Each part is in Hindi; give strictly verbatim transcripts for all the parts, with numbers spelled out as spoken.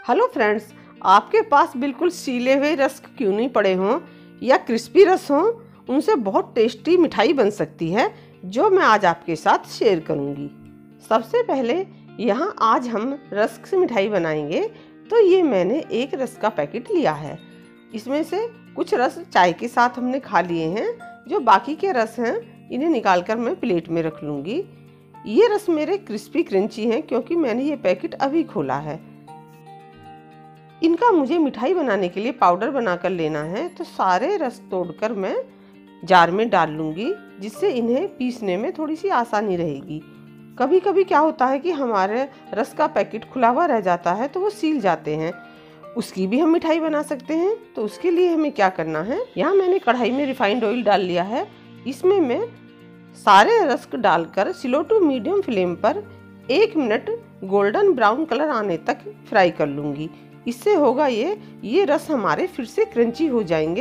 हेलो फ्रेंड्स, आपके पास बिल्कुल सीले हुए रस्क क्यों नहीं पड़े हों या क्रिस्पी रस हों, उनसे बहुत टेस्टी मिठाई बन सकती है जो मैं आज आपके साथ शेयर करूंगी। सबसे पहले यहाँ आज हम रस्क से मिठाई बनाएंगे। तो ये मैंने एक रस का पैकेट लिया है। इसमें से कुछ रस चाय के साथ हमने खा लिए हैं। जो बाकी के रस हैं इन्हें निकाल कर मैं प्लेट में रख लूँगी। ये रस मेरे क्रिस्पी क्रंची हैं क्योंकि मैंने ये पैकेट अभी खोला है। इनका मुझे मिठाई बनाने के लिए पाउडर बनाकर लेना है। तो सारे रस तोड़कर मैं जार में डाल लूँगी, जिससे इन्हें पीसने में थोड़ी सी आसानी रहेगी। कभी कभी क्या होता है कि हमारे रस का पैकेट खुला हुआ रह जाता है तो वो सील जाते हैं, उसकी भी हम मिठाई बना सकते हैं। तो उसके लिए हमें क्या करना है, यहाँ मैंने कढ़ाई में रिफाइंड ऑयल डाल लिया है। इसमें मैं सारे रस डालकर स्लो टू मीडियम फ्लेम पर एक मिनट गोल्डन ब्राउन कलर आने तक फ्राई कर लूँगी। इससे होगा ये ये रस हमारे फिर से क्रंची हो जाएंगे।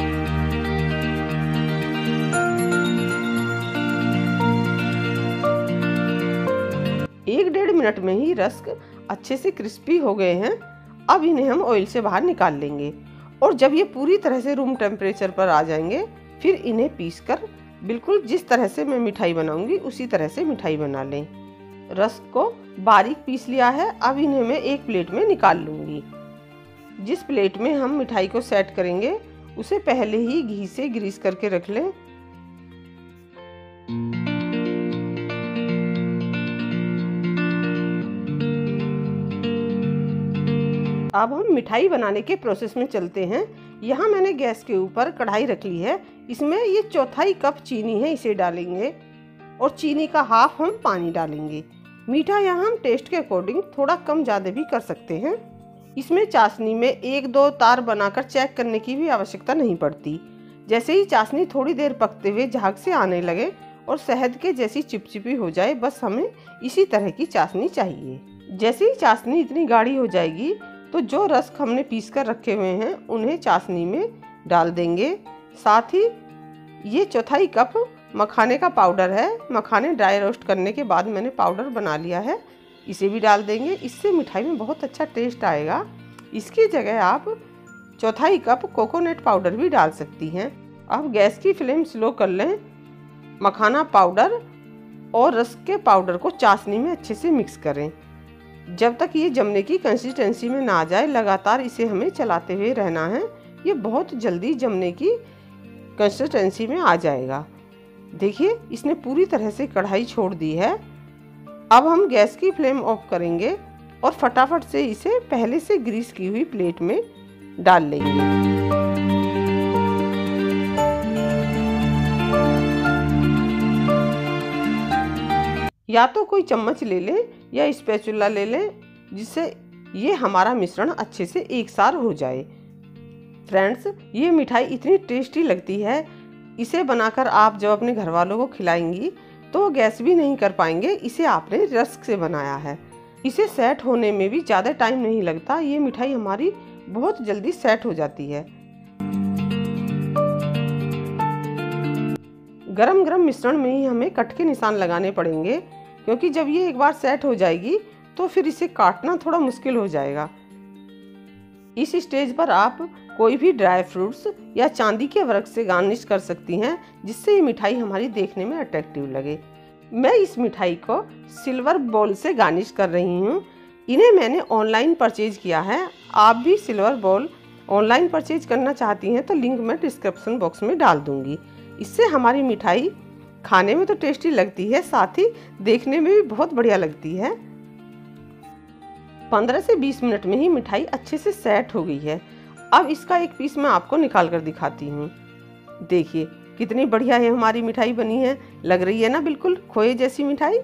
एक डेढ़ मिनट में ही रस अच्छे से क्रिस्पी हो गए हैं। अब इन्हें हम ऑयल से बाहर निकाल लेंगे और जब ये पूरी तरह से रूम टेम्परेचर पर आ जाएंगे फिर इन्हें पीसकर बिल्कुल जिस तरह से मैं मिठाई बनाऊंगी उसी तरह से मिठाई बना लें। रस को बारीक पीस लिया है। अब इन्हें मैं एक प्लेट में निकाल लूँगी। जिस प्लेट में हम मिठाई को सेट करेंगे उसे पहले ही घी से ग्रीस करके रख लें। अब हम मिठाई बनाने के प्रोसेस में चलते हैं। यहाँ मैंने गैस के ऊपर कढ़ाई रख ली है। इसमें ये चौथाई कप चीनी है, इसे डालेंगे और चीनी का हाफ हम पानी डालेंगे। मीठा यहाँ हम टेस्ट के अकॉर्डिंग थोड़ा कम ज़्यादा भी कर सकते हैं। इसमें चाशनी में एक दो तार बनाकर चेक करने की भी आवश्यकता नहीं पड़ती। जैसे ही चाशनी थोड़ी देर पकते हुए झाग से आने लगे और शहद के जैसी चिपचिपी हो जाए, बस हमें इसी तरह की चाशनी चाहिए। जैसे ही चाशनी इतनी गाढ़ी हो जाएगी तो जो रस हमने पीस कर रखे हुए हैं उन्हें चाशनी में डाल देंगे। साथ ही ये चौथाई कप मखाने का पाउडर है। मखाने ड्राई रोस्ट करने के बाद मैंने पाउडर बना लिया है, इसे भी डाल देंगे। इससे मिठाई में बहुत अच्छा टेस्ट आएगा। इसकी जगह आप चौथाई कप कोकोनट पाउडर भी डाल सकती हैं। अब गैस की फ्लेम स्लो कर लें। मखाना पाउडर और रस के पाउडर को चाशनी में अच्छे से मिक्स करें। जब तक ये जमने की कंसिस्टेंसी में ना आ जाए लगातार इसे हमें चलाते हुए रहना है। ये बहुत जल्दी जमने की कंसिस्टेंसी में आ जाएगा। देखिए इसने पूरी तरह से कढ़ाई छोड़ दी है। अब हम गैस की फ्लेम ऑफ करेंगे और फटाफट से इसे पहले से ग्रीस की हुई प्लेट में डाल लेंगे। या तो कोई चम्मच ले लें या स्पैचुला ले लें, जिससे ये हमारा मिश्रण अच्छे से एक साथ हो जाए। फ्रेंड्स, ये मिठाई इतनी टेस्टी लगती है, इसे बनाकर आप जब अपने घर वालों को खिलाएंगी तो गैस भी नहीं कर पाएंगे। इसे आपने रस्क से बनाया है। इसे सेट होने में भी ज़्यादा टाइम नहीं लगता। ये मिठाई हमारी बहुत जल्दी सेट हो जाती है। गरम गरम मिश्रण में ही हमें कट के निशान लगाने पड़ेंगे, क्योंकि जब ये एक बार सेट हो जाएगी तो फिर इसे काटना थोड़ा मुश्किल हो जाएगा। इस स्टेज पर आप कोई भी ड्राई फ्रूट्स या चांदी के वर्क से गार्निश कर सकती हैं, जिससे ये मिठाई हमारी देखने में अट्रैक्टिव लगे। मैं इस मिठाई को सिल्वर बॉल से गार्निश कर रही हूँ। इन्हें मैंने ऑनलाइन परचेज किया है। आप भी सिल्वर बॉल ऑनलाइन परचेज करना चाहती हैं तो लिंक मैं डिस्क्रिप्शन बॉक्स में डाल दूँगी। इससे हमारी मिठाई खाने में तो टेस्टी लगती है, साथ ही देखने में भी बहुत बढ़िया लगती है। पंद्रह से बीस मिनट में ही मिठाई अच्छे से सेट हो गई है। अब इसका एक पीस मैं आपको निकाल कर दिखाती हूँ। देखिए कितनी बढ़िया है हमारी मिठाई बनी है। लग रही है ना बिल्कुल खोए जैसी मिठाई।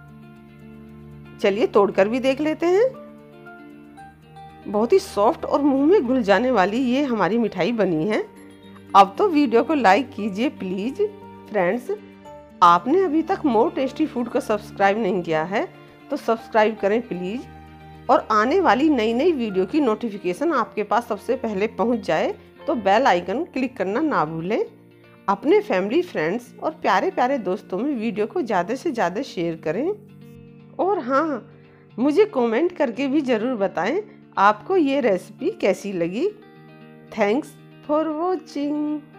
चलिए तोड़कर भी देख लेते हैं। बहुत ही सॉफ्ट और मुंह में घुल जाने वाली ये हमारी मिठाई बनी है। अब तो वीडियो को लाइक कीजिए प्लीज। फ्रेंड्स, आपने अभी तक मोर टेस्टी फूड को सब्सक्राइब नहीं किया है तो सब्सक्राइब करें प्लीज, और आने वाली नई नई वीडियो की नोटिफिकेशन आपके पास सबसे पहले पहुंच जाए तो बेल आइकन क्लिक करना ना भूलें। अपने फैमिली, फ्रेंड्स और प्यारे प्यारे दोस्तों में वीडियो को ज़्यादा से ज़्यादा शेयर करें। और हाँ, मुझे कमेंट करके भी ज़रूर बताएं आपको ये रेसिपी कैसी लगी? Thanks for watching.